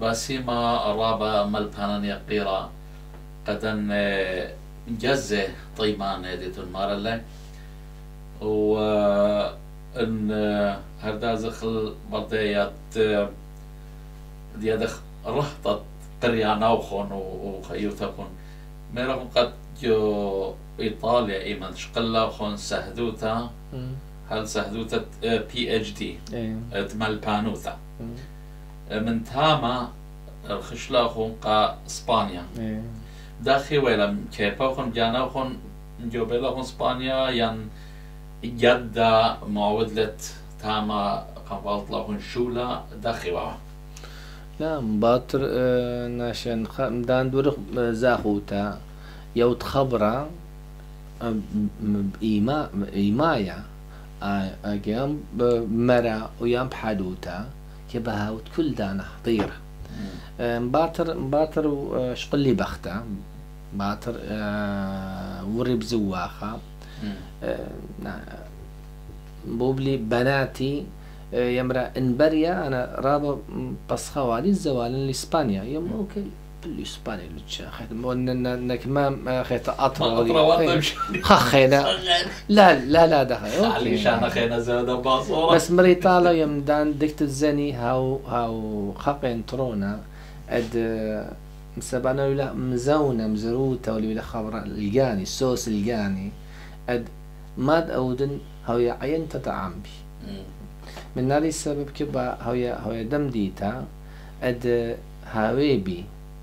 باسيما رابا ملبانان يقيرا قدن جزة طيمان هديتون مارلا و ان هردا زخل برديات ديادخ رهطت قرية نوخون وخيوتكون ميرهم قد جو إيطاليا إيمان شقلا خون سهدوتا هل سهدوتا بي اتش دي تمال بانوتا من تاما الخشلا خون قا اسبانيا داخي ويلا كيبا خون جانا خون جوبيلا خون اسبانيا ين جدا معودلت تاما قبلت لهون شولا داخي واه لا مباطر ناشن مدان دورخ زاخوتا يوت خبرة إيمايا أجام مرا ويام بحدوتا كبهاوت كل دانا حطيرة مباطر شقلي بختا مباطر ورب زواخا بوبلي بناتي يمرا انبريا انا رابا بس خوالي الزوال لاسبانيا يوم اوكي بالاسبانيا لتشا خيت نكمام خيت اطرا خينا لا دخل علي انا خينا زاد باصوره بس مريطالا يوم دان دكت الزني هاو خقين ترونا اد مسبانا ولا مزونه مزروته ولا خبره الجاني السوس الجاني اد ماد اودن هاو عين تتعامبي من ناري السبب كبا هويا دم ديتا اد هاويبي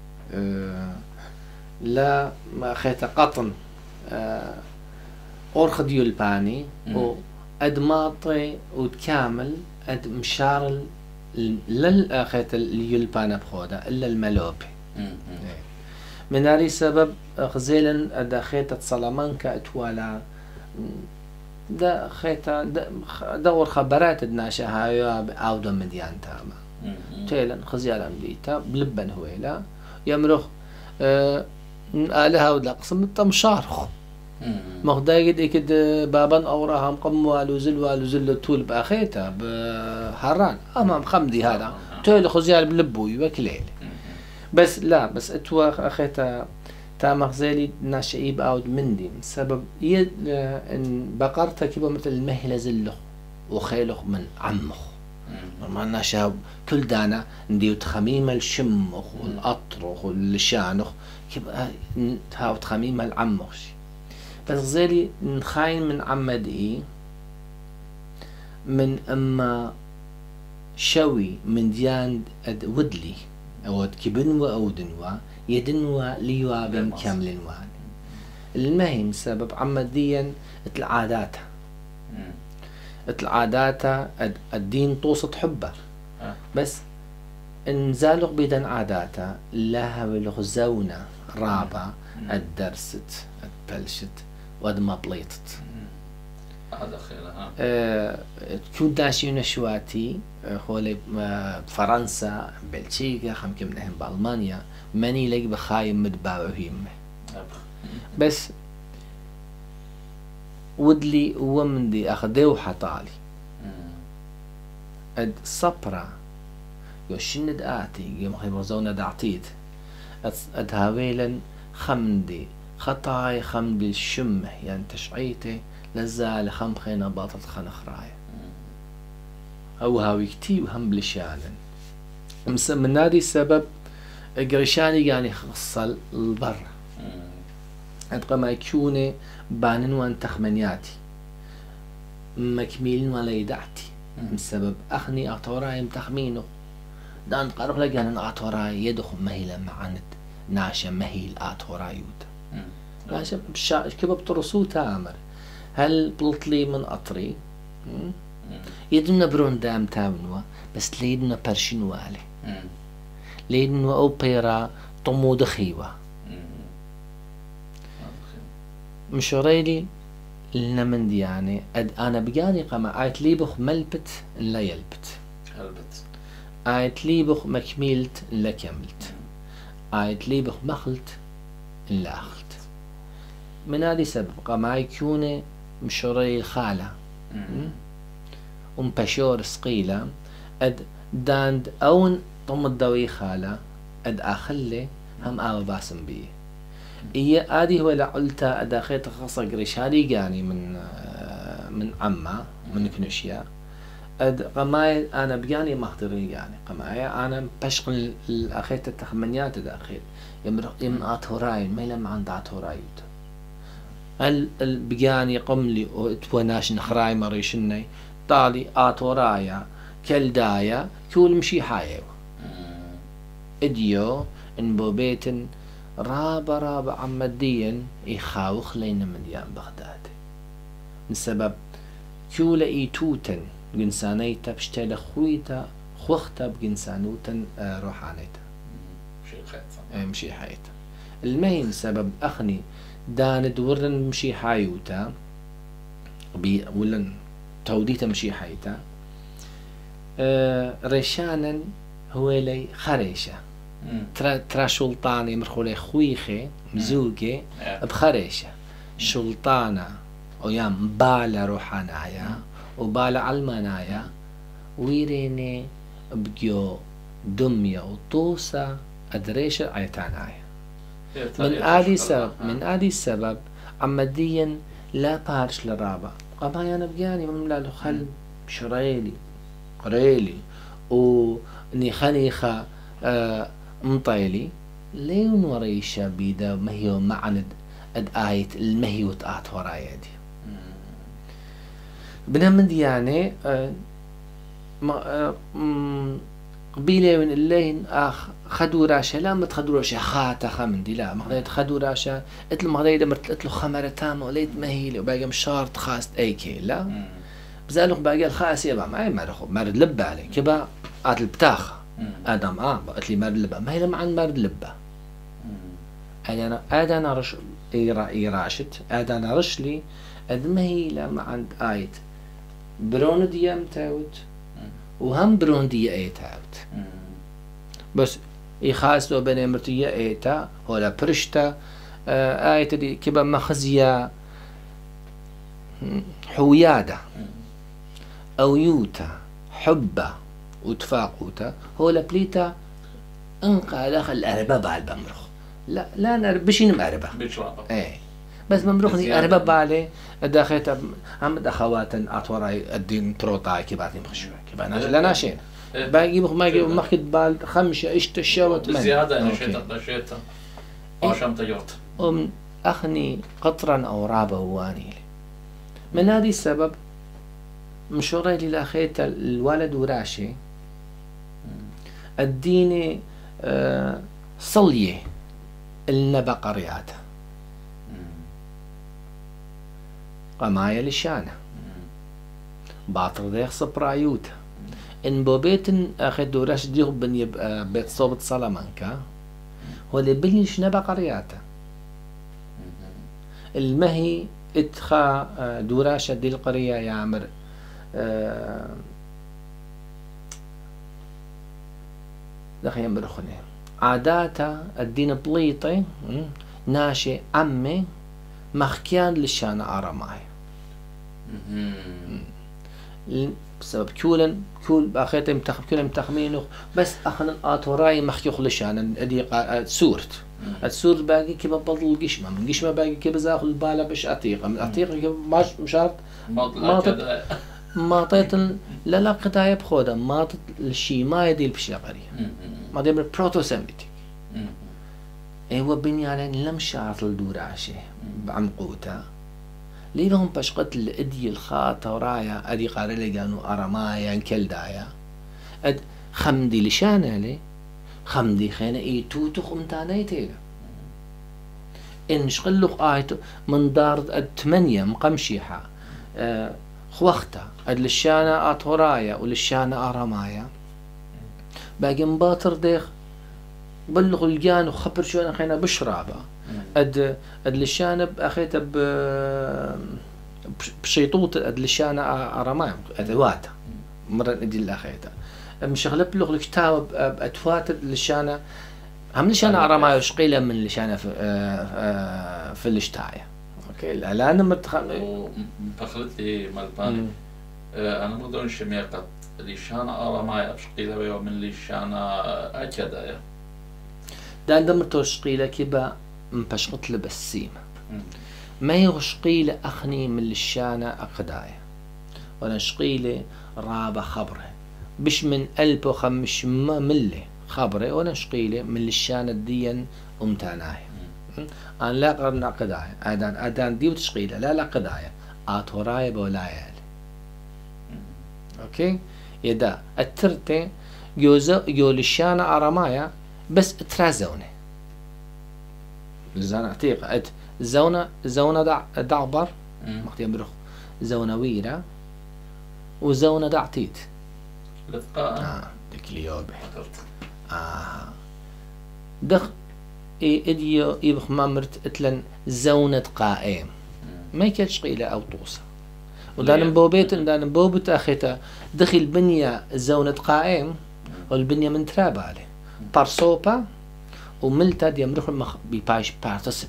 لا ما خيت قطن أورخد يلباني و اد ماطي وتكامل اد مشارل لل خيت اليلبانا بخودا الا الملوبي من ناري السبب خزيلا اد خيت سلامانكا اتوالا دا خيتا دور خبرات الناشا هاي عودة مديان تاما تيلا خزيالا مديتا بلبن هويلا يمرخ آلها ولا قسم تمشارخ مخدايد إكد بابان أوراهم قم والو زل طول بأخيتا بحران أمام خمدي هذا تيلا خزيال بلبو يوكليل بس لا بس اتوا أخيتا تامخ زالي ناشئيب أود مندي سبب إن بقرتها كيبا مثل المهلة زلخ وخيلخ من عمخ ما ناشا كل دانا نديو تخميمة الشمخ والأطرخ والشانخ كيبا هاو تخميمة العمخ بس زالي نخاين من عمد من أما شوي من ديان ودلي أو كبنوا أو دنوا يدنوا ليوا بين كامل وان المهم سبب عمديا العادات العادات الدين توسط حبه بس انزالق بيدن عاداتا لها بالغزونة رابع الدرست البلشت ود ما بليتت هذا خير تكون داشي نشواتي خولي فرنسا بلجيكا خمكم منهم بألمانيا ماني لقي بخايم مدباوهم بس ودلي ومندي أخديو حطالي اد صبرا يوشند آتي يوم خيبرزونا دعتيت اد هاويلا خمدي خطاي خمدي الشمه يعني تشعيتي لزال خم خينا باطل خنخراي او هاوي كتي وهم بلشانن من نادي السبب قريشاني يعني خصل البر اتقى ما يكوني بانن وان تخمنياتي مكميلين ولا يدعتي بسبب اخني اتوراي متخمينه دان قرب لقان اتوراي يدخل مهيلا معاند ناشا مهيل اتورايود ناشا كيف بترسو تامر هل بلطلي من أطري يدنا برون دام تامنوا بس ليدنا برشنوا عليه ليدنا أوبيرا طمو دخيوة مشوريلي لنا من دياني أنا بقاني قما آيت ليبخ ملبت لا يلبت آيت ليبخ مكملت لا كملت آيت ليبخ مخلت لا أخلت من هذه سبب قما يكون مشوري الخالة باشور سقيلة اد داند اون طم الدوي خالة أد آخلي هم آوا باسم بيه إيه آدي هو لعلتا أداخيت خاصة قريشالي يعني من عما من كنشيا أد قماي أنا بياني مهدري يعني قماي أنا بشغل الأخيت التخمنيات الأخير يم أتوراي ما لم عند أتوراي البياني قملي وتوناش نخراي مريشني طالي أتورايا كالدايا كل مشي حايو إديو إن بوبيت رابا عمديا يخاوخ لين مليان بغداد من سبب كولا إيتوتن جنسانيتا بشتال خويتا خوختا بجنسانوتا روحانيتا مشي حيتا المهم سبب أخني داند ورن مشي حيوتا ولن توديتا مشي حيتا ريشانا هو لي خريشة ترى شلطاني مرخولي خويخي مزوجي بخريشة شلطانة ويام بالا روحانايا وبالا علمانايا ويريني بجو دمية وطوسة أدريشة عيتانايا من آدي السبب عمديا لا بارش لرابا قبايا أنا بجاني مملا لخل شريلي قريلي وني خنيخة مطيلي لين وريشة بيدا مهيو معند آية المهيو تآت ورايا دي بنمد يعني قبيلة من اللين خدوا راشا لا ما تخدوا راشا خاتا خمندي لا ما خديت خدوا راشا قلت له ما خديت قلت له خمرة تامة وليت مهيلة وباقي مش شرط خاص أي كي لا بزالوخ باقي الخاص يبا معي مرد لبة عليه كبا قالت البتاخة آدم قالت لي مرد لبة ما هي لما عن مرد لبة أنا رش راشت أنا رش لي ما هي لما عند آيت برون ديام تاوت وهم برون دي اي تاوت بس يخاص لو بين مرتية ايتا ولا برشتا آيت دي كبا مخزية حويادة أو يوتا حبة وتفاقوتا هو لبليتا انقى داخل الأرباب على البمرخ لا نربشين مأربة ايه بس ممرخ دي أرباب بالي داخلت عمد أخوات أطوراي الدين بروطاي كباتي مخشوع كبانا لا ناشين باقي ما يجي مخد بال خمسة إشت الشوت زيادة نشيطة عشان تجرت أخني قطرا أو رابة واني من هذه السبب مشوري لي لأخيت الولد وراشي الديني صلية النبا قرياته قمايا لشانه باطر ديخ صبرايوت إن بوبيتن أخذ دوراش ديخ بن يبقى بيت صوبت سلامانكا هو اللي بليش نبا قرياته المهي اتخا دوراشة دي القرية يعمر دخل يمرخني عاداتا الدين بليطي ناشي عمي مخكيان لشان أرماي بسبب كول باخيتهم كلهم تخمينه بس أخنا أطوراي مخيوخ لشان أدي سورت السور باقي كيف بطل قشمة من قشمة باقي كيف زاخل البالة بش أطيقة من أطيقة كيف مشارط ما طيت لا قطاية بخودة ما طيت الشي ما يدي البشاقري ما دي بروتو سيميتيك هو بنيان لم شعرت الدوراشة بعمقوتا ليه لهم بشقت الأدي الخاطة ورايا أدي قارلي قانو أرمايا كلدايا أد خمدي لشانا لي خمدي خينا إيتو تخمتاني تيلا إن شقلق آيتو من دار الثمانية مقمشيحة خوختا أد لشانا أطورايا ولشانا أرمايا باقي مباطر ديخ بلغ الجان وخبر شو أنا خينا بشرابة أد لشانة أخيته بشيطوط أد لشانة أرماي أدوات مرة أدي الأخيته مشغلة بلغ الكتاب بأدوات لشانة هم لشانة أرماي وشقيلة من لشانة في الاشتاية أوكي لا أنا بخلت لي مالباني أنا مدون شميقة ليشانا أرامايا بشقيلة ويوم من ليشانا أكدايا دان دمرتو شقيلة كبا مبشقت لبسيمة ما يغشقيلة أخني من للشانة أقدايا ولا شقيلة رابة خبره بش من 1500 ملي خبره ولا شقيلة من للشانة ديا أمتاناي أنا لا قرنا قدايا أدان ديو تشقيلة لا قدايا آتورايا بولايا أوكي يدا الترتي جو للشانة أرامايا بس ترازوني زانا عتيقة زونة دعبر مختيم برخ زونة ويرة وزونة دعتيت لثقاء دكليوبي دخ إديو يبخ مامرت اتلن زونة قائم ما يكادش قيلة أو طوسة ودان بوبت أخيتا دخل بنية زونة قائم والبنية من تراب عليه بارسوبا وملتا دي يمرخ بيباش بارتسب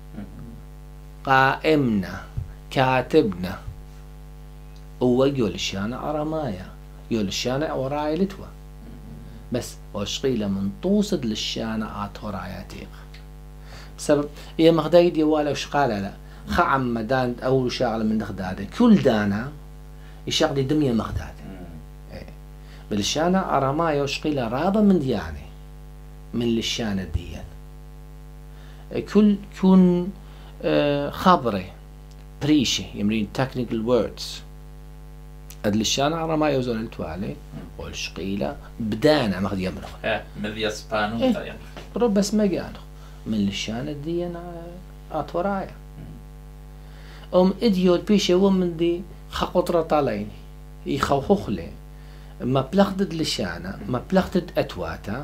قائمنا كاتبنا هو يولشانا أرامايا يولشانا أوراي لتوا بس وشقيلة من توصد للشانا آتورايا تيغ بسبب هي مخدايد يوالا وشقالة لا خعم مدان أول شغلة من دخدادة كل دانا يشغلي دمية مخدادة بالشانا أرامايا وشقيلة رابا من دياني من للشانة ديان كل كون خبري بريشي يمرين technical words للشانة أرامايا وزون التوالي والشقيلة بدانا مخد يمرخ مذي اسبانو رب بس ما قانو من للشانة ديان آتورايا إديو البيشي ومن دي خقطرة طاليني يخوخوخ لي ما بلغدد للشانة ما بلغدد أتواتا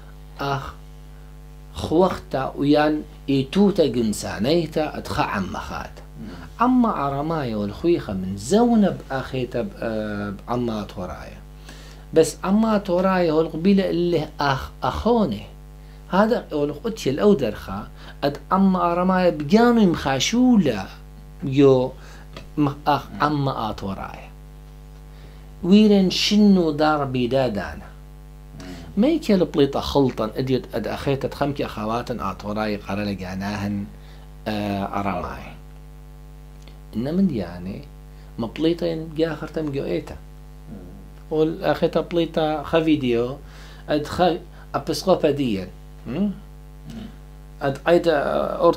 خوختا ويان إيتوتا جنسانيتا أدخى عم خات عما عرمايا والخويخة من زونة بأخيتا بعما تورايا بس عما تورايا والقبيلة اللي أخوني هذا والقتي الأودرخة أد عما عرمايا بجانو يمخاشولا يو عما تورايا ويرن شنو دار بيدادانا ما يكل بليطة خلطا اديت اد اخيت خمكي اخواتن آتوراي قرر جاناهن اراماي انما يعني ما بليطة جا اخرتم جوئيتا والاخيتا بليطة خفيديو اد ابسقوباديا اد ايدا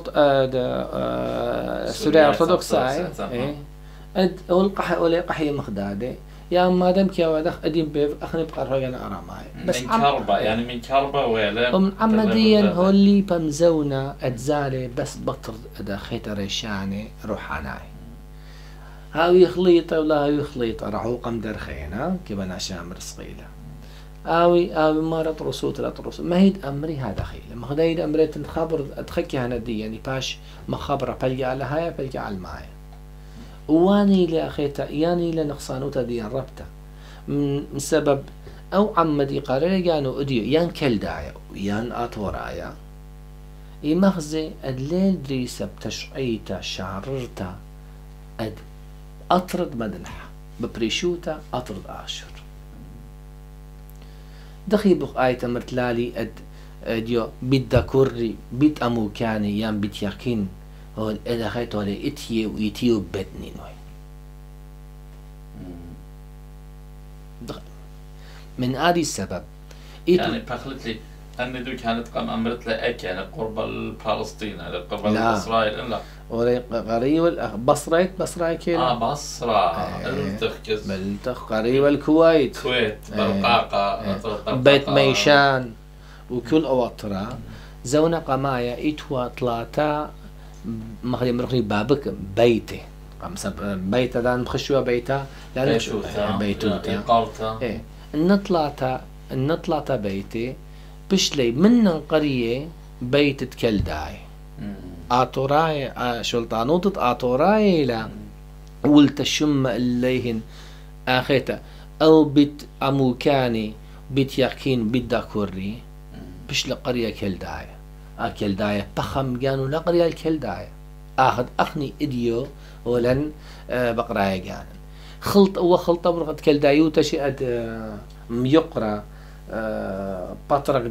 سوريا ارثوذكساي اد قحي مخدادي يا مادام كي ودخ اديم بيف اخني بقرها انا اراماي بس من كربة يعني من كربة ولا ومن عمديا هولي بمزونة اتزالي بس بطر ادا خيت ريشاني روحاناي هاو يخليطه ولا هاو يخليطه راحو قم درخينا كيف انا شامر صقيله اوي ما رطرسوت ما هيد امري هذا خيله ما هيد امري تنخبر اتخكي هنا دي يعني باش ما خبره بلقى على هاي بلقى على الماي واني لأخيتا ياني لنقصانوتا دي ربطة من سبب أو عمدي قرر يانو أديو يان كلدايا ويان آتورايا يمخزي الليل دريسة بتشعيتا شعررتا أد أطرد مدنح ببريشوتا أطرد آشر دخي بق آيتا مرتلالي أديو بيت داكوري بيت أموكاني يان بيت يقين هو إذا خيطوا لي إتيه ويتيو بدني نوي من هذا السبب يعني بخلت لي أن دو كانت قام أمرت لأك يعني قرب الفلسطين يعني قرب إسرائيل لا ولا قريب بصرة كيلا بصرة التخكز قريب الكويت برقاقة بيت ميشان وكل أوطرة زونا قمايا إتوا طلاتا مخلي مرخني بابك بيتي بيتا دان مخشوا بيتا بيتوتا إيه النطلاتا بيتي بشلي من قرية بيت تكلداي آتوراي شلطانوطة آتوراي لا ولت الشم الليهن آخيتا أو بيت أموكاني بيت يقين بيت داكوري بشل قرية كلداي كلداية بخم جانو لقرية الكلداية أخذ أخني إديو ولن بقرايا جانن خلطة مرغت كالدايوتا شي ميقرا بطرق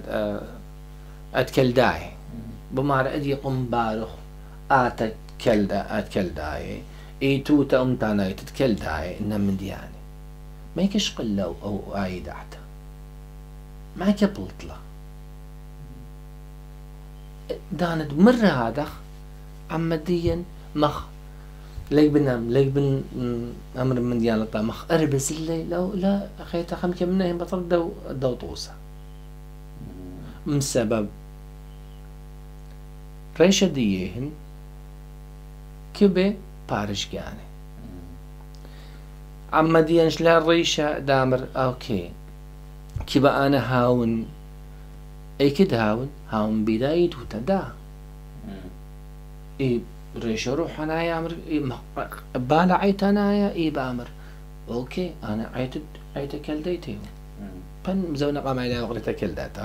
كالداي بمار أدي قم بارخ كالداي توتا أمتانا كالداي إنها من دياني ما يكش قلة أو عايد حتى ما كبلطلة داند مرة هذا عمديا مخ ليك بن أمر من ديانة مخ أربز اللي لو لا أخيتا خم كمنهم بطل دو طوسة من سبب ريشة ديهن كبه بارش يعني عمديا شلا الريشة دامر أوكي كبه أنا هاون أي كد هاون بداية وتدا إيه ريشة روح أنا يامر بالا عيت أنا إيه بامر أوكي أنا عيت كلديتي بن مزونا قام على وقت كلدات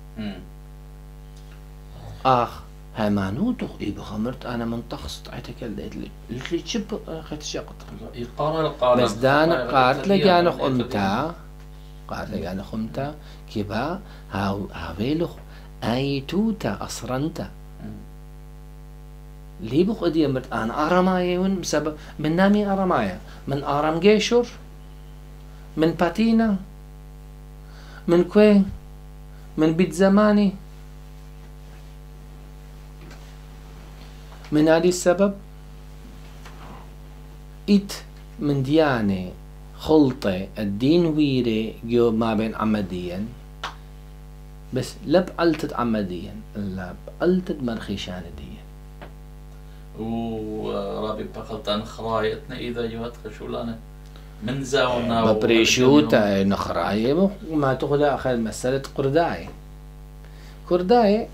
هامانوتو إيه بخمرت أنا منتخصت عيت كلديت اللي تشب خيت شقط بس دانا قارت لجانا خمتا كبا هاويلو أي توتا أصرنتا لي بخ أدي مرت أنا أرمايا ون بسبب من نامي أرمايا من أرم جيشور من باتينا من كوي من بيت زماني من هذه السبب من ديانة خلطة الدين ويري جو ما بين عمديا بس لا بقلتت عمديا لا بقلتت مرخيشان ديا ورابي بقلتان خرايتنا إذا جوات خشولانا من زاونا ببريشوتا نخراية وما تخلى أخذ مسألة كرداي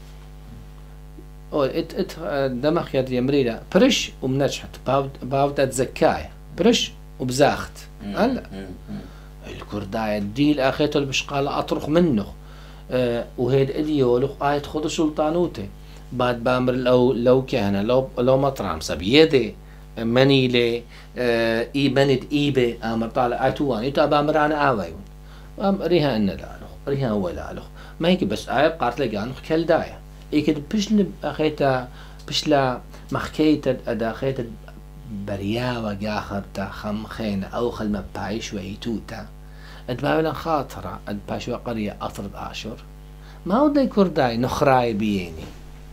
دمخ يد يمريلا برش ومنجحت باوت أتزكاي برش وبزاخت هلا الكرداي الديل أخيته البشقالة أطرق منه وهيد إديولو آيت خذ سلطانوته بعد بامر لو كان لو مطرام سبيدي منيلي إي بند إيبي أمر طالع أتوان يتا بامر أنا آويون ريها إن لالو ريها ولا له ما هيك بس قارت لقانو كالداية إيكد بشل أخيتا بشلا مخكيتا أداخيتا برياوة جاخرتا خم خينا أو خل مبايش ويتوتا أدباولا خاطرة أدباشوا قرية أطرد آشور ما هو داي كرداي نخراي بييني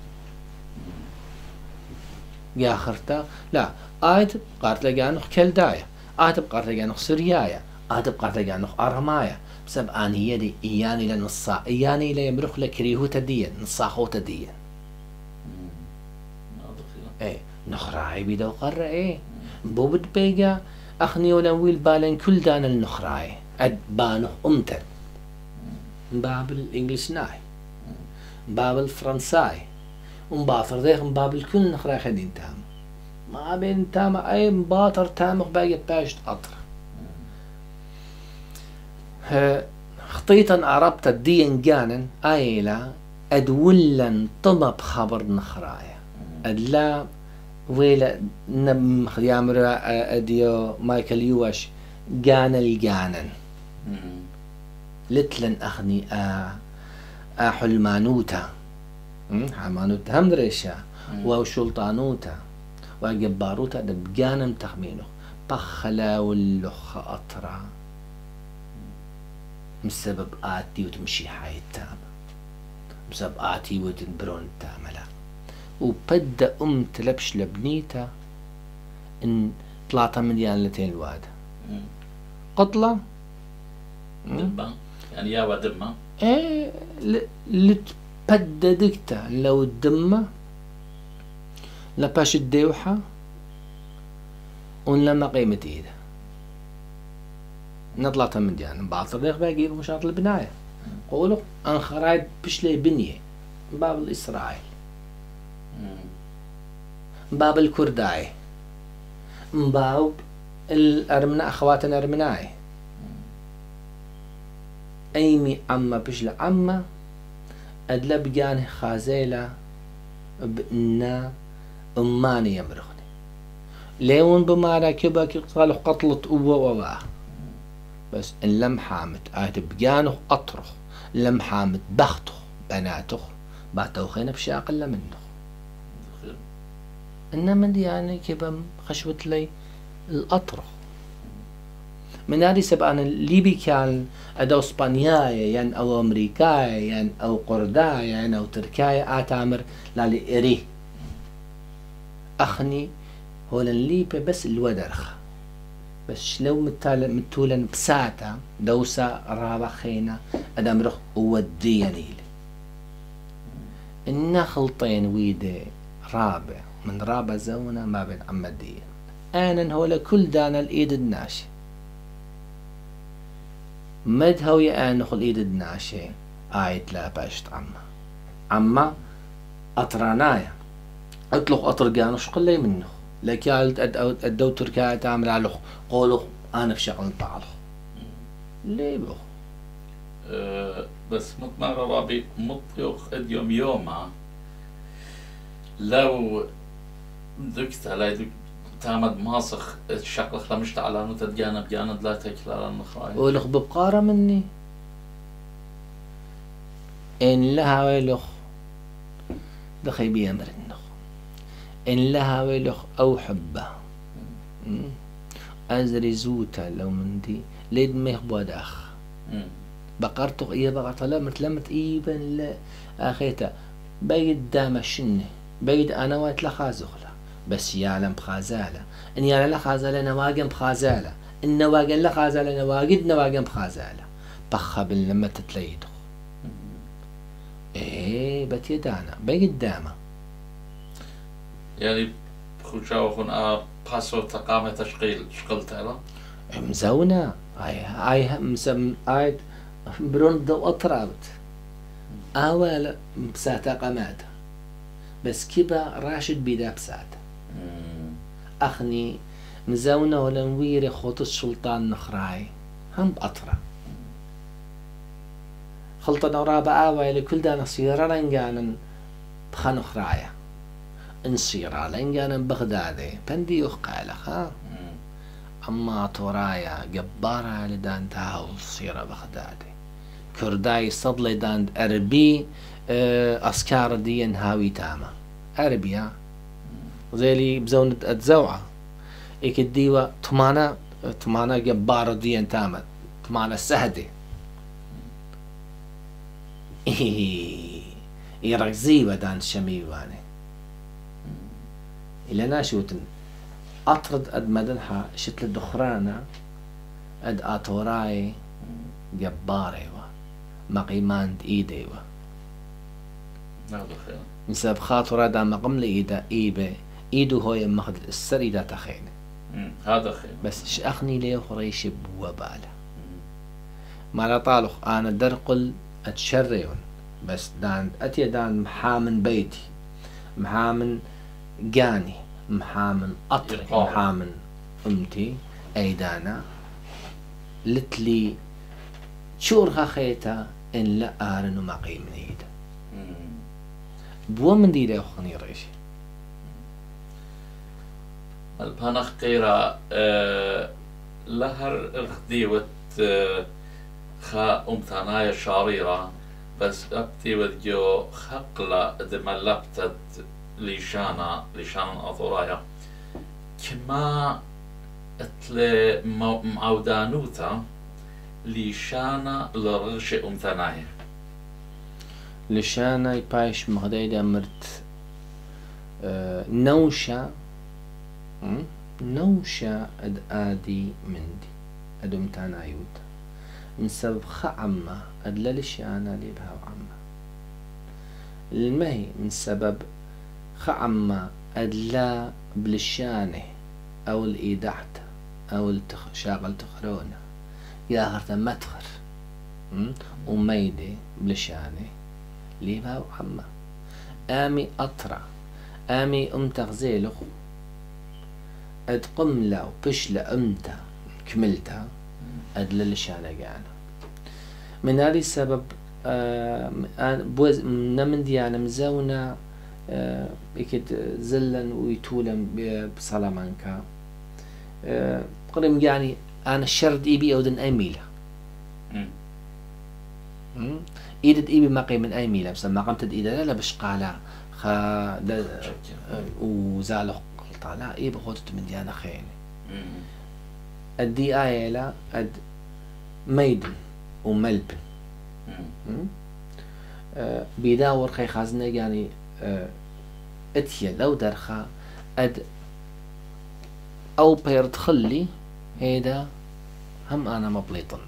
جاخرتا لا آيت قارت لقانو كالداية آيت بقارت لقانو سريايا آيت بقارت لقانو أرمايا بسبب أني يدي إياني لنصا إياني ليمرخ لكريهوتا ديا نصاخوتا ديا إيه نخراي بيدو قرر إيه بوبد بيجا أخني ولويل بالن كل دان النخراي أدبانه أمتد باب الإنجليز ناي باب الفرنساي ومباطر ذيك باب الكل نخراي خدين تام ما بين تام أي مباطر تام باقي باش أطر خطيطا عربت الدين جانا آيلا أدولا طلب خبر نخرايا أدلا ويلا نم يامر أديو مايكل يوش جانا الجانا لتلن أخني حلمانوتا حمانوتا هم دريشا وشلطانوتا وجباروتا دبجانم تخمينه بخلا واللخ أطرا بسبب آتي وتمشي حي التامة بسبب آتي وتنبرون التامة لا وبدا تلبش لبنيتا إن طلعت مليان لتين الواد قطلة دمة يعني يا ودمة إيه لتبددكتا لو الدمة لباش الديوحة ونلما قيمة إيده نطلع من ديان بعض الطريق باقي مشاط البناية قولوا أن خرايد بشلي بنية باب الإسرائيل باب الكرداي باب الأرمناء أخواتنا أرمناي أيمي عما بشل عما أدلب جانه خازيلة بنا أماني يمرخني ليون بمارا كبا قالوا قتلت ووا بس إن لم حامت بجانه أطرخ لم حامت بخته بناته بعتو خينا بشاق إلا منه إنما يعني كبا خشوت لي الأطرخ من هذه سبعان الليبي كان أدو إسبانياي يعني أو أمريكاي يعني أو قرداي يعني أو تركاي آتامر لالي إريه أخني هو الليبي بس الودرخ بس لو متولا بساعة دوسا رابع خينا أدامرخ وديني إن خلطين ويدي رابع من رابع زونا ما بين عمدين أنا هو لكل دانا الإيد الناشي مد هوي أنا خل إيد الناشي آيت لا باشت عما أطرانايا أطلق أطرقان وشقل لي منه لك الدو تركيا تعمل على قولوا أنا في شغل بعض ليه بخ بس مطمئن ربابي مطيوخ اديوم يوما لو دكت على دك تعمد ماسخ الشقل خلمشت على نوت تجانب جاند لا تكل على النخاي ولخ ببقارة مني إن لها ويلخ دخي بيامر النخ إن لها ويلخ أو حبه أزري زوتا لو من دي ليد ميخ بوداخ بقرتو إيه بقرتو لا متلمت إيبا لا أخيتا بيد دام شنه بيد أنا وات لخازغلا بس يعلم بخازالة إن يعلم لخازالة نواقم بخازالة إن نواقم لخازالة نواقد نواقم بخازالة بخبل لما تتليدو إيه بتيدانا بيد داما يعني خوشاوخن باسو تقامة تشغيل شغلت له مزونا اي مسم ايد برند اطرابت اول بساتا قمات بس كبا راشد بيدا بساتا اخني مزونا ولا نويري خوت السلطان نخراي هم بأطرا خلطنا ورابا اول كل دا نصيرا رنجانا بخنخرايا نصيرا لنجانا بغدادي بندي قالك ها أما أطورايا جبارة لدان تاهو صيرة بغدادي كرداي صدلي دان أربي أسكار ديان هاوي تاما أربيا زيلي بزونة أتزوعة إيك الديوة تمانا جبارة ديان تاما تمانا سهدي يرقزي ودان شميواني إلا ناشوتن أطرد أد مدنها شتل الدخرانة أد أطوراي جباري مقيمان إيدي نسب خاطر هذا مقام لإيدا إيدو هو يمخد السر إيدا تخيني هذا خير بس شأخني ليه خريش بوبالة ما لا طالق أنا درقل أتشريون بس دان أتي دان محامن بيتي محامن جاني محامن أطري محامن أمتي أيدانا لتلي شورها خيتا إن لا آرن ومقيم نيدا بو من دي ده خني ريشي البانخ قيرا لهر اغديوت خا أمتانايا شاريرا بس أبتي ودجو خقلة دملبتت ليشان أطورايا كما اتل معودانوتا ليشانا لرغش أمتانايا لشانا يبايش مغدايدا مرت نوشا اد آدي مندي اد أمتانايوتا من سبب خعمة اد للشانا اللي بها وعمة المهي من سبب خعمة اد لا بلشانه او الإيدعت او شاغل تخرونه يا هرتا متخر وميدي بلشانه ليبها وعمة آمي أطرع آمي تغزيلخ أد قملة وبشلة أمتا كملتها أد للشانة جانا من هذا السبب بوز من ديانا مزونا إكيد زلن ويتولن بسلامانكا قريم يعني أنا الشرد إيبي أودن أي ميلة إيدت إيبي ماقي من أي ميلة بس ما قمت إيدا لا بشقالة وزالق طالع إيبي خودت من ديانا خيني الدي آية لا أد ميدن وملبن بيداور خي خازنة يعني اتيا لو درخا أد أو بيرتخلي هيدا هم أنا مبليطن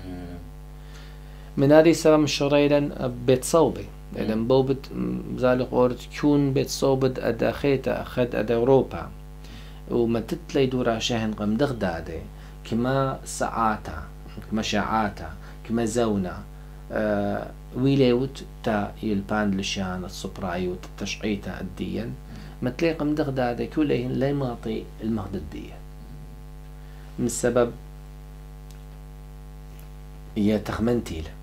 من هذه سلام شريرا بيت صوبي إذا بوبت زالق أورد كون بيت صوبت أدا خيتا أخد أدا أوروبا وما تتلي دورا شهن قم دغدادي كما ساعاتا كما شاعاتا كما زونا ويليوت تا يلبان لشان الصبرايوت التشعيتا الديا ما تلاقي قم دغدادي كلهن لا يماطي المهد الديا من السبب هي تخمنتي له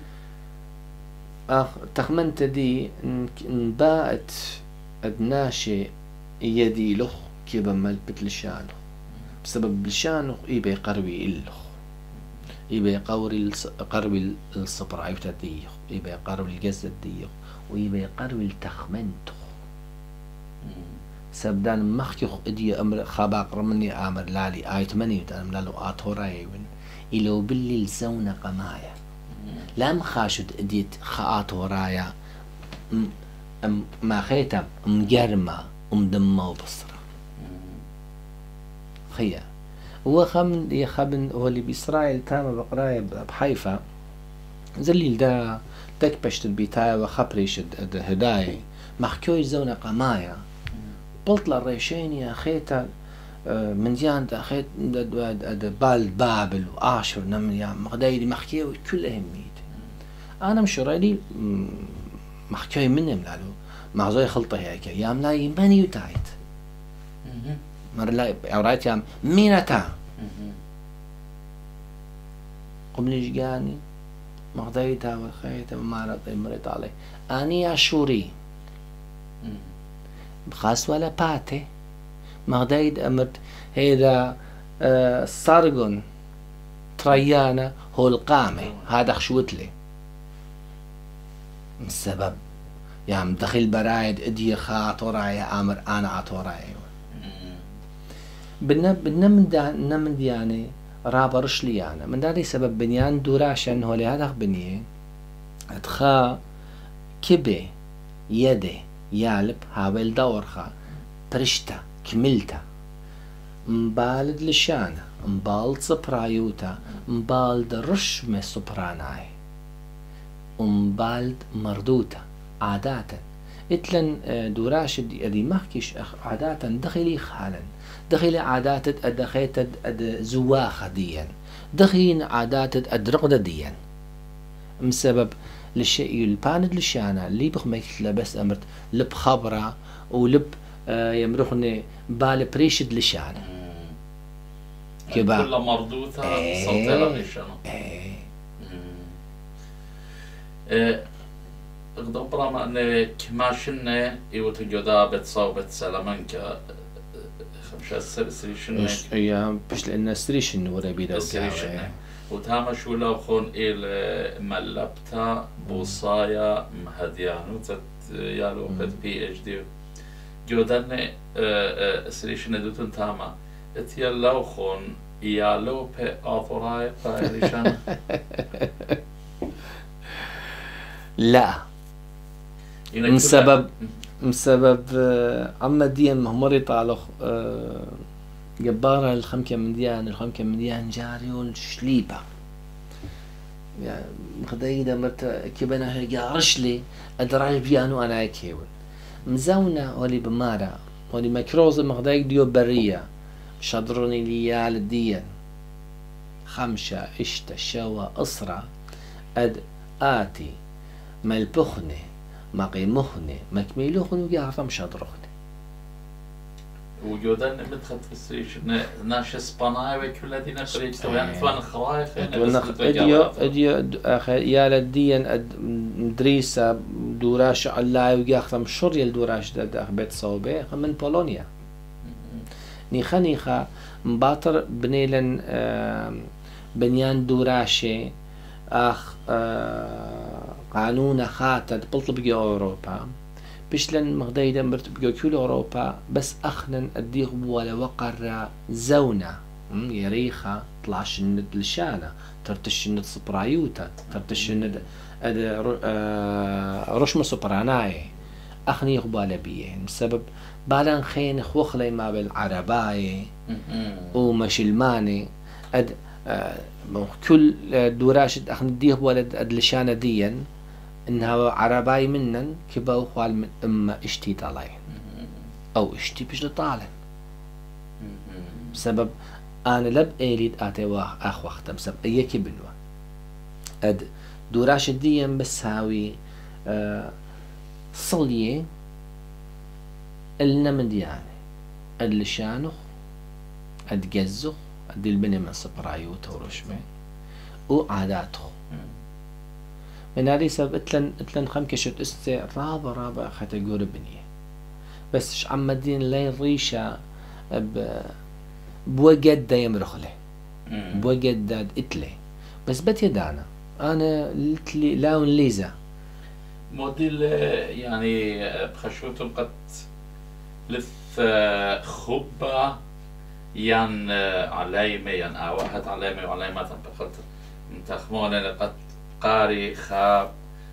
تخمنت دي انباءت أدناشي يدي له كيبا ملبت لشانه بسبب لشانه يبي قروي إله يبي قروي الصبر ديخ يبي قروي الجسد ديخ ويبي قروي التخمنته سبدان مخيخ إدي أمر خباق رمني آمر لالي آيت مني وتأمر لالو آتوراي إلو باللي الزونة قمايا لا مخاشد إديت خآتورايا ما خيتم مجرمة ومدمة وبصرة خيا هو خمن يخبن هو اللي بإسرائيل تام بقراية بحيفا زليل دا تكبشت البيتايا وخبريش الهداية مخكوي زونة قمايا بلطل الريشين يا خيتا من ديان دا خيت بال بابل وآشر نمن يا مغدايدي مخكيوي كلهم ميت أنا مشرالي مخكوي منهم لالو مغزوي خلطة هيك يام لا يماني يتايت مر لا عورات يام مينتا قبليش جاني مغدايتا وخيتا ومارت مريت علي أني أشوري بخاص ولا باتي مغدايد أمرت هيدا صارقون تريانا هو القامة هذا خشوتلي السبب يعني دخل برايد ادي خاطرايا امر انا عطورايا من دياني رابرش لي انا من داري سبب بنيان دوراشن هو لهذا بنيه ادخا كبي يدي يالب هاول دورخا برشتا كملتا مبالد لشانه مبالد سبرايوتا مبالد رشمة سبراناي ومبالد مردوتا عادة اتلن دوراش دي محكيش عادة دخلي خالا دخلي عادات ادخيت زواخة ديا دخلين عادات ادرقدة ديا مسبب للشيء الباند لشانا اللي بخميك لبس امرت لب خبرة ولب يمرخني بال بريشد لشانا كبا كل مردوثة صوتها لشانا اغدبرا ما ان كماشنة ايوتو جودا بتصاوبت سلامانكا خمشة سريشنة ايام بش لان سريشن ورا بيدا سريشنة وتاما شو لو خون إلى ملبتا بوصايا مهديانو تت يالو قد بي اتش دي جودن سريشنة دوتن تاما اتيا لو خون يالو بي آثوراي بايريشان لا من سبب عما ديان مهمري طالخ جبارة الخمكة من ديان جاريون شليبة يعني مخدايدا مرت كبنا هيجا رشلي أدراج بيانو أنا كيون مزونا ولي بمارا ولي مكروز مخدايك ديو برية شادروني ليال الديان خمشة اشتا شوا أسرة أد آتي ملبخني مقيمخني مكميلوخني وجاها مشادرخني وجودن متخط السريش ناش اسباناي وكل دينا بريج توان فان خرايخ اديو اخ يا لديان مدريسة دوراش الله وياخذ شر الدوراش ده بيت صوبه من بولونيا نيخا مباطر بنيلن بنيان دوراشي قانون خاتد بطلب أوروبا بشلن مغدايدا مرتبقى كل أوروبا بس أخنن أديه ولا وقر زونة يريخا طلعش الند لشانة ترتش الند سبرايوتا ترتش الند رشم سبراناي أخني يقبال بيه بسبب بالان خين خوخلي ما بالعرباي ومشلماني أد كل دوراش أخني ديه ولد أدلشانة ديا إنها عرباي منن كباو خوال من إما اشتي طالعين أو اشتي بيش طالع بسبب أنا لب إيليد آتي أخ وقتا بسبب إيكي بنوا أد دوراش ديا بس هاوي صلية إلنا من دياني أدلشانو أدجزو أدي البني من سبرايوت ورشمه وعاداته من هذه سبب اتلن خمكشت استي رابع خاطر جور بنيه بس ش عمدين لين ريشة بوجد دا يمرخله بوجد دا اتلي بس بتيدانا انا لتلي لاون ليزا موديل يعني بخشوتهم قد لث خبة ين عليمة ين واحد عليمة وعليمة بقت متخمونة قد قاري خاب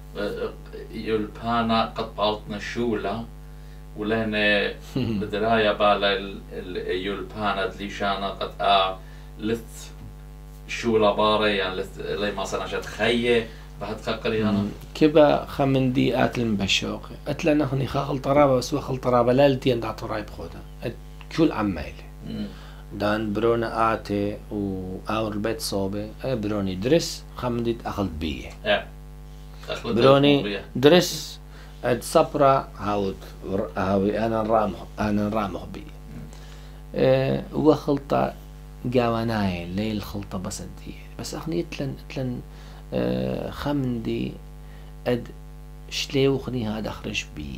يلبانا قد بالتنا شولة ولين بدراية بالا يلبانا دليشانا قد لث شولة باري يعني لث لي مثلا شد خيه بعد قريانا كبا خمندي أتلم بشوق أتلنا هني خاخل طرابة بس وخل طرابة لا لتين دا طراي بخودا كل عمايلي دان برونا آتي وآور البيت صوبي بروني درس خمندي أخذ بيه بروني درس اد صبرا هاوي أنا رامخ بيه وخلطة جواناي ليل خلطة بس دي بس أخني اتلن خمندي اد شليوخني هذا أخرج بيه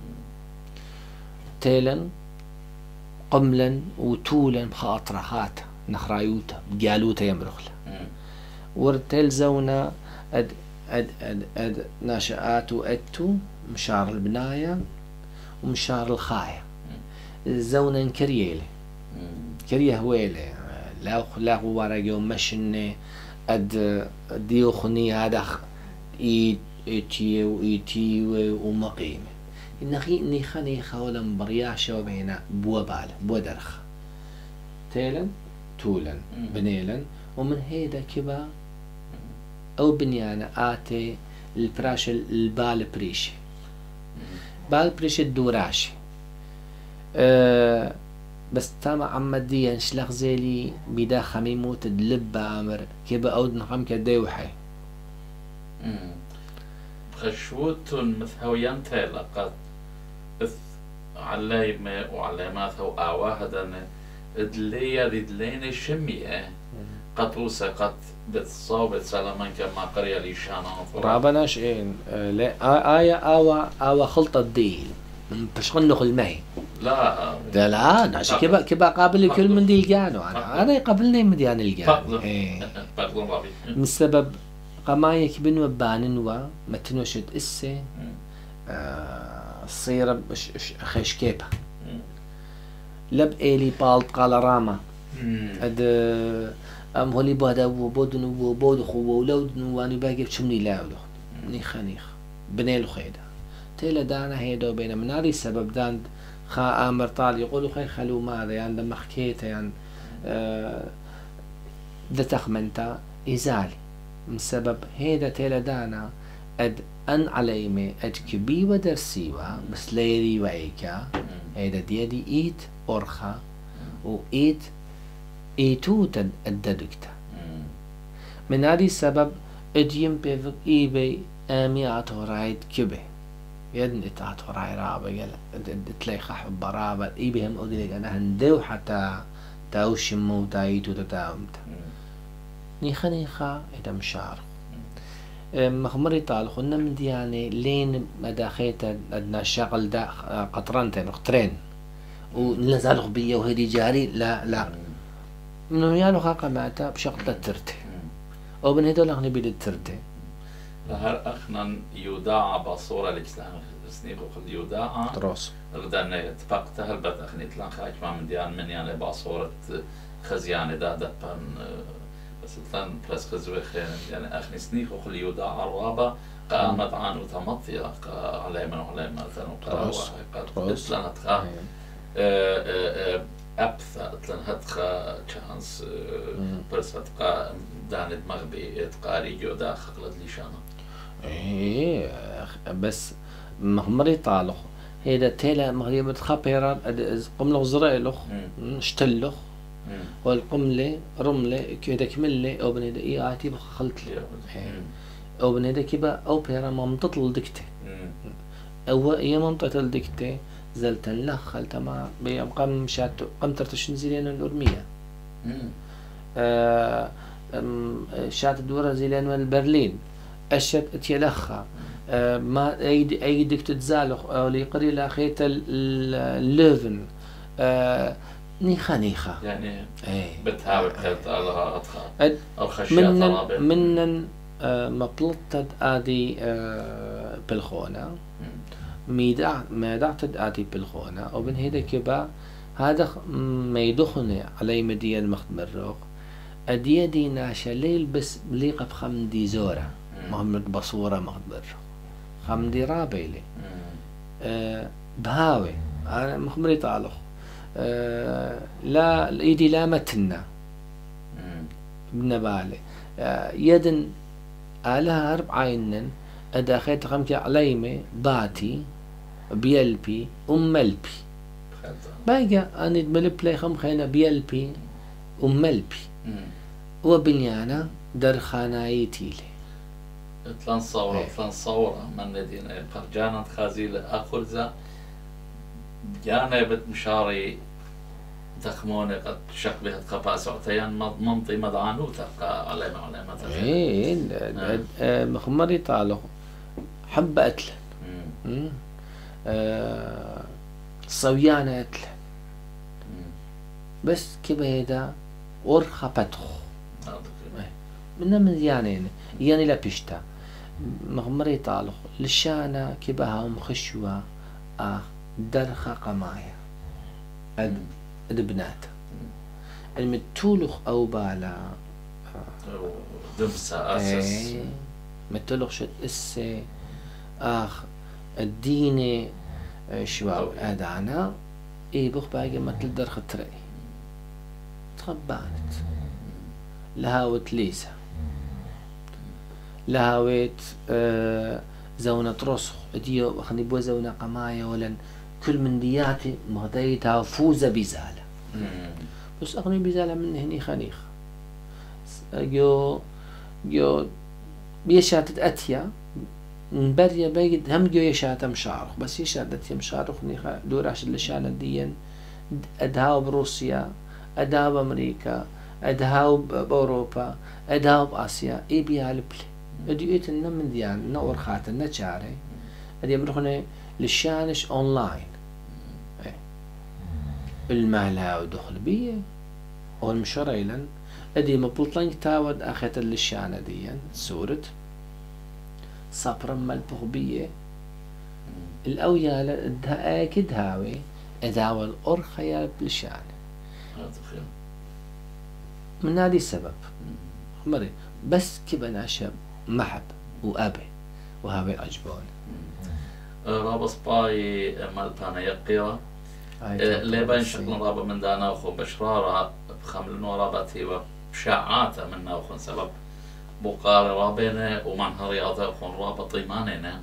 تيلن قملا وتولا خاطرخات نخرايوتا بقالوتا يمرخلا ورتل زونا اد ناشئات واتو مشار البناية ومشار الخاية زونا كريالي كريه هويلي لا ورقة ومشن اد ديوخني هذا ايتي ومقيمة إني خاني خولا برياشة وبينا بوبال بودرخ تيلا تولا بنيلا ومن هيدا كبا أو بنيانا آتي البراش البال بريشي بال بريشي الدوراشي بس تاما عمديا شلخ زيلي بدا خميموت دلب عمر كبا أود نخم كديوحي خشوت مثهويان تيلا قد علامة وعلامات أو واحدة دلية دلين الشمية قد وثقت بتصاب سلمان كما قرية ليشانا رابناش إن لا آية خلطة ديل بش خنخ الماء لا ناش كبا قابل كل من دي الجانو أنا يقابلني من ديان الجانو من سبب قمايك بنو باننوا متنوشت إسي صيرة خيش كيبا لب إيلي بالت قال راما أد هولي بودا وبودن وبود خو وولودن واني باقي بشمني لاولو نيخ بنيلو خيدا تيلا دانا هيدو بينا مناري سبب دان خا آمر طال يقولوا خي خلو ماذا يعني لما حكيت يعني دتخمنتا إزالي من سبب هيدا تيلا دانا أد أن عليمي أد كبي ودرسيوا بس ليري وعيكا هيدا ديالي إيت أرخا وإيت إيتو الددكتا من هذه السبب أديم بيفك إيبي آمي أتورايد كبي يدن أتوراي رابا يلا تلاقي خح برابا إيبي هم أقول لك أنا هندو حتى تاوش موتا إيتو تتاومتا نيخا إذا مشار مخمري طال خلنا من يعني لين مداخيت أدنى شغل دا قطرانتين قطرين ونلزالغ بيا وهدي جاري لا منو يالو خاقة معتا بشغلة ترتي أو بن هدول أغني بيد الترتي لهر أخنا يوداع بصورة الإسلام سنيقو خد يوداع تروس غدان اتفقتها البت أخني تلان خايش ما من ديان من يعني بصورة خزيانة دا دبان بس تلان بلس خزوي خير يعني أخني سنيقو خد يوداع الرابة قامت عن وتمطية عليما تنو قراوة تلان هتخا أبثى تلان هتخا تشانس بس هتقا دانت مغبي اتقاري جودا خقلت ليشانا ايه بس مغمري طالخ هيدا تيلا مغريبة خبيرا قملو زرائلخ شتلخ والقملة رملة كيدا كملة او بنيدا ايه آتي بخلتلي او بنيدا كيبا او بيرا ممتط لدكتي او ايه ممتط لدكتي زلتن لخلت ما بيام قم شاتو قم ترتشن زيلين الأرمية شات الدورة زيلين والبرلين أشت تيلخا ما أيدك تتزالخ أو ليقري لأخيت اللوفن نيخا يعني بتهاوي بخيط الله أطخى أو خشية من مطلطة آدي بالخونة ما دعتد آدي بالخونة أو بن هيدا كبا هذا ما يدخني علي مديان مختمرق أدي دي ناشا ليل بس بليقة بخمدي زورة محمد بصورة مختمر خمدي رابيلي بهاوي أنا مخمري طالخ لا إيدي لا متنا بنبالي يدن آلها هرب عينن أداخيت خمكي عليمي باتي بيلبي أملبي باقي أنا ملبلي خم خينا بيلبي أملبي وبنيانا درخانايتي لي تلان صورة من ندينا قرجانا خازيل أخر ذا جانا بت مشاري تخموني قد شق بها تخبا سعتين منطي مدعانو تبقى علينا ايه مخمري طالو حب أتلن صويانة أتلن بس كبهيدا ورخة بتخ من يعني لا بيشتا مغمري طالخ لشانا كبها مخشوا درخة قمايا بنات المتولخ أو بالا دمسة أساس متولخ شد إسي الديني شباب أدانا بخ باقي مثل درخة رأي تخبانت لهاوت ليسا لهاوت زونة رسخ ديو خني بو زونة قماية ولن كل من دياتي مهديتها فوز بزالة بس أغني بزالة من هني خنيخ جو بيشاتت أتيا نبريا بيجد هم جو يشات مشارخ بس يشاتت مشارخ نيخا دوراش اللشانة ديا أدهاو بروسيا أدهاو بأمريكا أدهاو بأوروبا أدهاو بآسيا بيالبلي أديويت من ديان نور خاتن نتشاري أدي بروحنا للشانش أونلاين المهلا ودخل بيه والمشريلا أدي مبلطلن تاود أخيت للشانة ديان سورة صبرا ملبخ بيه الأويا أكيد هاوي أداوى الأرخيا بالشانة من هذه السبب مري بس كبنا شاب محب وأبي وهاوي أجبون رابص باي مالبانا يقيرا ليبين شكل رابا من دانا وخو بشرارة بخمل ورابتي وبشاعاته منا وخو سبب بقار رابينا ومنها رياضة وخو رابطي مانينا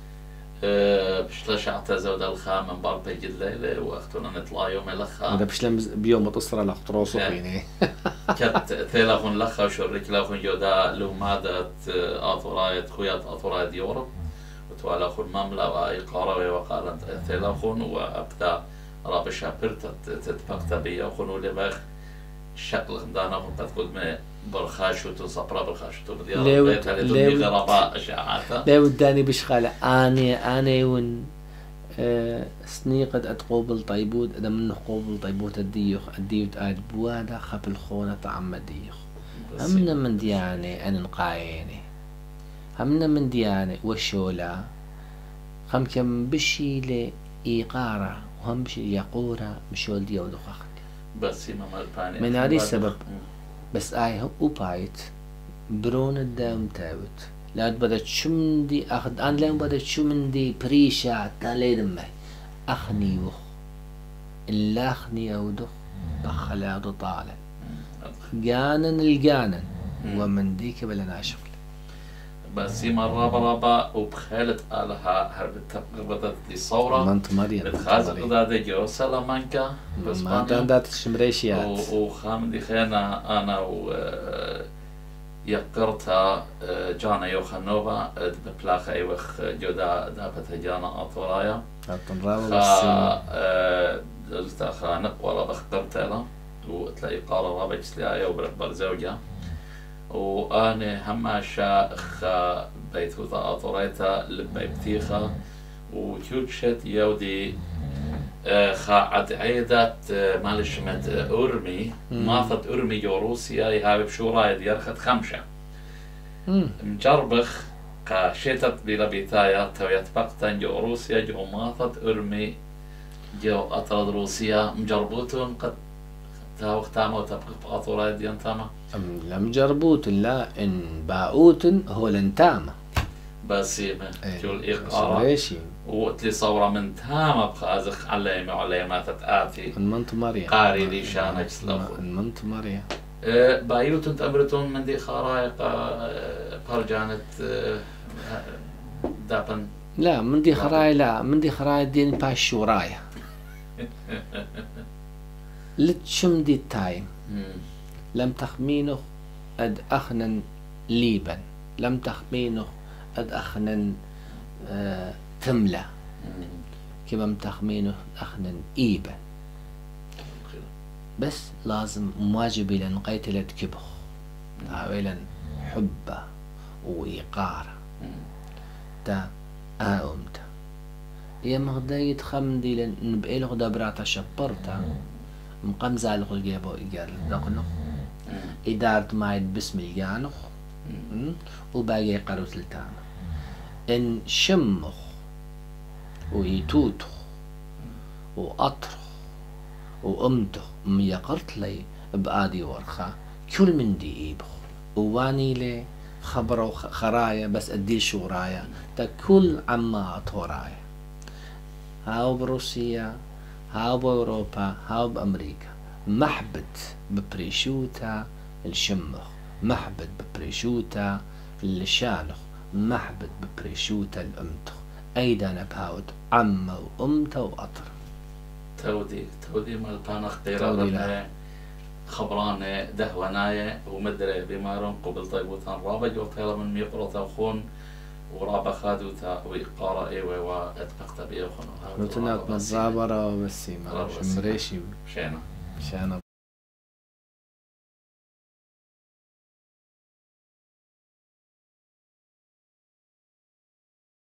بشلا شعتا زود الخام من بار بيجي الليلة وقتنا نطلع يوم الخام هذا بشلا بيوم تصرى لخطروسو فيني كت ثلاثون لخا وشرك لخون جودا لومادة أطوراية خويات أطوراية يوروب وتوالا خون مملا وإقارة وقالت ثلاثون وأبدا رابشا برتا تتبقت بيا وخونو لباخ الشكل خمدانا خون تقول برخاشوتو صبرا برخاشوتو بدي بيت هذه تبني غرباء اشاعاتها لا وداني بشخالة اني ون سني قد اتقوبل طيبود اذا من قوبل طيبوت الديوخ اد بوادا خبل خونة عم ديوخ همنا من دياني ان نقايني همنا من دياني وشولا خم كم بشي لي ايقارة وهم بشي يقورة مشول ديو دخخ بس ما مالباني من هذه السبب بس هو بايت برون الداوم تاوت لا بدأت شو من دي أخذ أنا لا بدأت شو من دي بريشة تاليدم أخني وخ إلا أخني أودخ بخلاده طالع جانن الجانن ومن ديك بلا ناشف بس مرة رابا وبخالة آلها هربت بدأت لي صورة منت مريم بتخازق قدادة جو سلامانكا بس ما عندها شمريشيات وخام دي خينا أنا يقرتها جانا يوخنوفا ببلاخ ايوخ جودا دابت هجانا اطورايا خا خا نقورا بخقرتها وتلاقي قارة رابع جسليايا وبربر زوجة وأنا هماشا خا بيتوتا اطوريتا لبي بتيخا وتشوتشت يودي خا عد عيدات مالش مت أرمي ماثت أرمي جو روسيا يهاب بشوراي ديرخت خمشة مجربخ قا شيتت بلا بيتايا تويت بقتن جو روسيا جو ماثت أرمي جو أطرد روسيا مجربوتون قد تاوخ تاما وتبقى بأطوراي ديان تاما لم جربوتن لا إن باؤوتن هو لنتاما بس جو الإقارة وقت لي صورة من تامة بخازخ علي ما تتآتي المنت ماريا قاري لي شانك سلوخو المنت ماريا بايوتن تأمرتون من دي خرايق برجانت دابن لا من دي خراي لا من دي خراي دين باشو رايا لتشم دي التايم لم تخمينه أد أخنن ليبن لم تخمينه أد أخنن تملى كما متخمينه أخنن إيبا بس لازم مواجبي لأن قيتلت كبخ تعويلا حبة وإيقارة تا أمتا يا مغدايت خمدي لأن نبقي غدا براتا شبرتا مقمزة الغلقيبو إيقال دقنو إدارت مايد بسم الجانخ وباقي قروت التانا إن شمخ ويتوتخ وأطرخ وأمتخ ميقرت لي بآدي ورخا كل من دي إيبخ وواني لي خبرو خرايا بس أدي شورايا تا كل عما أطورايا هاو بروسيا هاو بأوروبا هاو بأمريكا محبت ببريشوتا الشمخ محبت ببريشوتا الشانخ محبت ببريشوتا الأمتخ أيضا بهاود عمة وأمته وأطر تودي مالبانا اختيرا خبرانة دهوناية ومدري بمارون قبل طيبوتان رابع جوتيلا من ميقرة وخون ورابع خادوتا وإقارة إيوة وأتبقت بيوخون نتناك مزابرة وبسيمة شمريشي شينا